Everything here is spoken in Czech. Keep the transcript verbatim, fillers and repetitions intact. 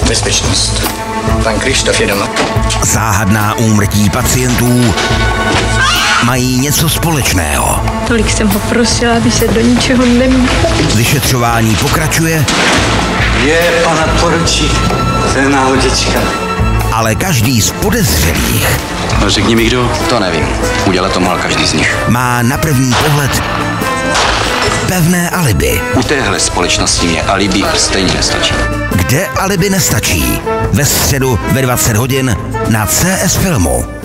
Bezpečnost. Pan Krištof je doma. Záhadná úmrtí pacientů mají něco společného. Tolik jsem ho prosila, aby se do ničeho nemíchal. Vyšetřování pokračuje. Je, pana poručí, to je náhodička. Ale každý z podezřelých... No, řekni mi kdo. To nevím. Udělat to mohl každý z nich. Má na první pohled pevné alibi. U téhle společnosti mě alibi stejně nestačí. Kde alibi nestačí? Ve středu ve dvacet hodin na C S Filmu.